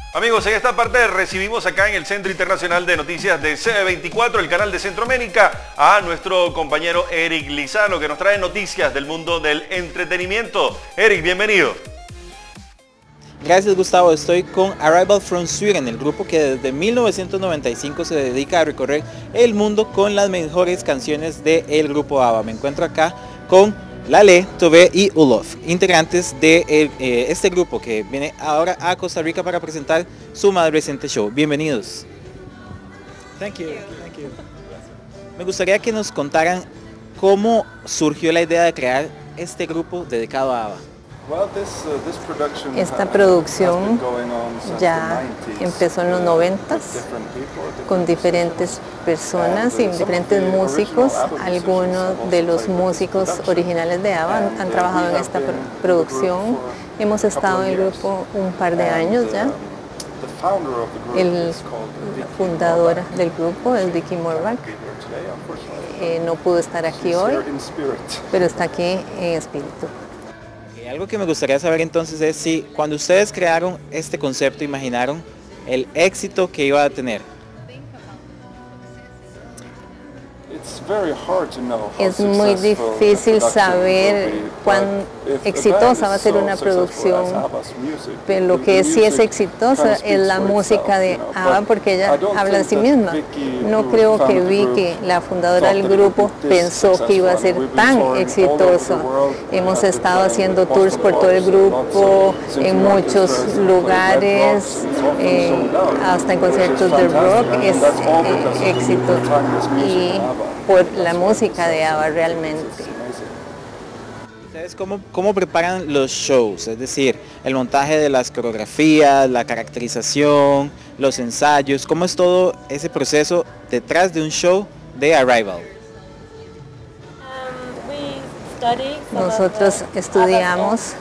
Amigos, en esta parte recibimos acá en el Centro Internacional de Noticias de CB24, el canal de Centroamérica, a nuestro compañero Eric Lizano, que nos trae noticias del mundo del entretenimiento. Eric, bienvenido. Gracias, Gustavo. Estoy con Arrival from Sweden, el grupo que desde 1995 se dedica a recorrer el mundo con las mejores canciones del grupo ABBA. Me encuentro acá con Lale, Tove y Olof, integrantes de este grupo que viene ahora a Costa Rica para presentar su más reciente show. Bienvenidos. Thank you. Me gustaría que nos contaran cómo surgió la idea de crear este grupo dedicado a ABBA. Esta producción ya empezó en los 90s con diferentes personas y diferentes músicos. Algunos de los músicos originales de ABBA han trabajado en esta producción. Hemos estado en el grupo un par de años ya. El fundador del grupo es Dickie Morback. No pudo estar aquí hoy, pero está aquí en espíritu. Algo que me gustaría saber entonces es si cuando ustedes crearon este concepto imaginaron el éxito que iba a tener. Es muy difícil saber cuán exitosa va a ser una producción, pero lo que sí es exitosa es la música de ABBA, porque ella habla de sí misma. No creo que Vicky, la fundadora del grupo, pensó que iba a ser tan exitosa. Hemos estado haciendo tours por todo el grupo, en muchos lugares, hasta en conciertos de rock, es éxito. Y por la música de ABBA realmente. ¿Ustedes cómo preparan los shows? Es decir, el montaje de las coreografías, la caracterización, los ensayos, ¿cómo es todo ese proceso detrás de un show de Arrival? Nosotros estudiamos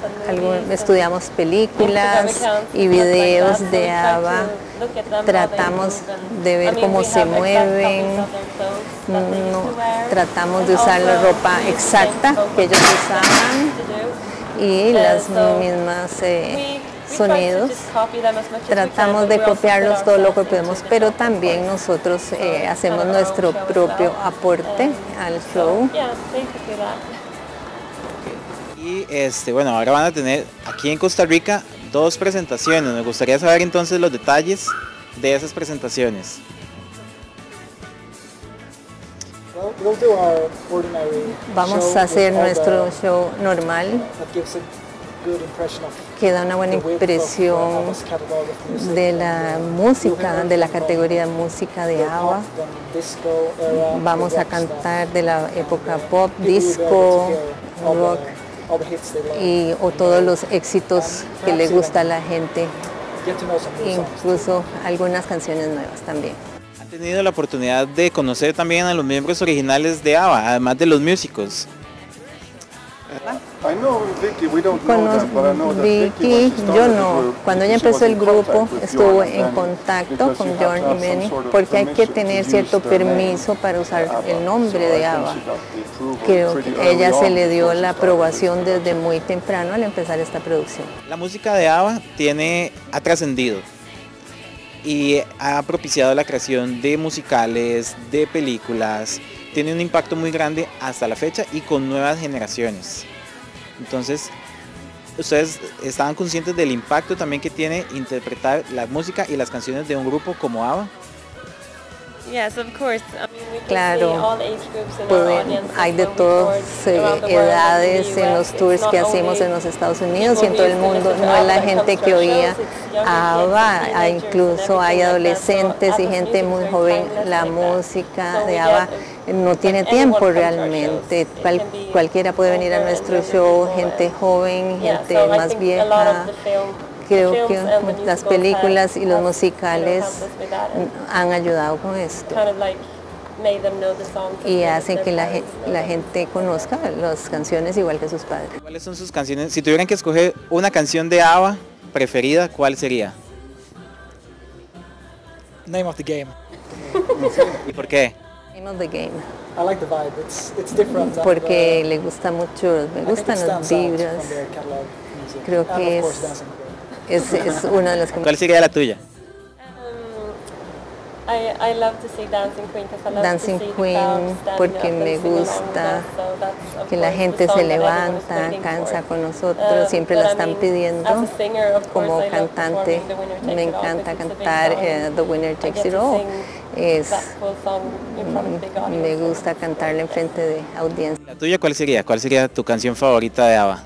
películas y videos de ABBA, tratamos de ver cómo se mueven, tratamos de usar la ropa exacta que ellos usaban y las mismas sonidos. Tratamos de copiarlos todo lo que podemos, pero también nosotros hacemos nuestro propio aporte al show. Y bueno, ahora van a tener aquí en Costa Rica 2 presentaciones. Me gustaría saber entonces los detalles de esas presentaciones. Vamos a hacer nuestro show normal, que da una buena impresión de la música, de la categoría de música de ABBA. Vamos a cantar de la época pop, disco, rock o todos los éxitos que le gusta a la gente, incluso algunas canciones nuevas también. ¿Han tenido la oportunidad de conocer también a los miembros originales de ABBA, además de los músicos? Con Vicky, yo no. Cuando ella empezó el grupo, estuvo en contacto con John y Benny, porque hay que tener cierto permiso para usar el nombre de ABBA. Creo que a ella se le dio la aprobación desde muy temprano al empezar esta producción. La música de ABBA ha trascendido y ha propiciado la creación de musicales, de películas. Tiene un impacto muy grande hasta la fecha y con nuevas generaciones. Entonces, ¿ustedes estaban conscientes del impacto también que tiene interpretar la música y las canciones de un grupo como ABBA? Claro, hay de todas edades en los tours que hacemos en los Estados Unidos y en todo el mundo. No es la gente que oía a ABBA, incluso hay adolescentes y gente muy joven. La música de ABBA no tiene tiempo realmente. Cualquiera puede venir a nuestro show, gente joven, gente más vieja. Creo que las películas y los musicales han ayudado con esto y hacen que la gente conozca las canciones igual que sus padres. ¿Cuáles son sus canciones? Si tuvieran que escoger una canción de ABBA preferida, ¿cuál sería? Name of the Game. ¿Y por qué? Name of the Game. I like the vibe. It's different. Porque le gusta mucho, me gustan las vibras. Creo que es es una de las que... ¿Cuál sería la tuya? Dancing Queen, porque me gusta que la gente se levanta, cansa con nosotros, siempre la están pidiendo. Como cantante, me encanta cantar The Winner Takes It All. Me gusta cantarla en frente de audiencia. ¿La tuya cuál sería? ¿Cuál sería tu canción favorita de ABBA?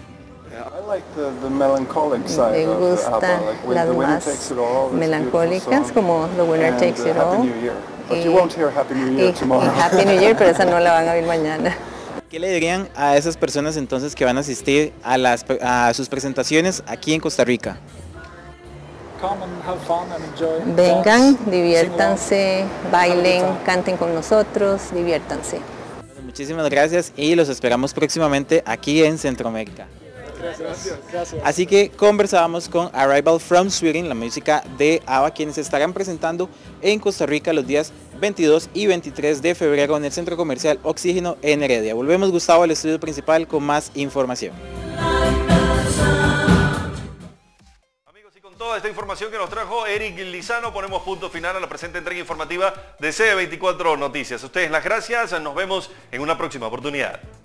Me gustan las más melancólicas, como The Winner Takes It All y Happy New Year, pero esa no la van a oír mañana. ¿Qué le dirían a esas personas entonces que van a asistir a sus presentaciones aquí en Costa Rica? Vengan, diviértanse, bailen, canten con nosotros, diviértanse. Bueno, muchísimas gracias y los esperamos próximamente aquí en Centroamérica. Gracias. Así que conversábamos con Arrival from Sweden, la música de ABBA, quienes estarán presentando en Costa Rica los días 22 y 23 de febrero en el Centro Comercial Oxígeno en Heredia. Volvemos, Gustavo, al estudio principal con más información. Amigos, y con toda esta información que nos trajo Eric Lizano, ponemos punto final a la presente entrega informativa de CE24 Noticias. A ustedes las gracias, nos vemos en una próxima oportunidad.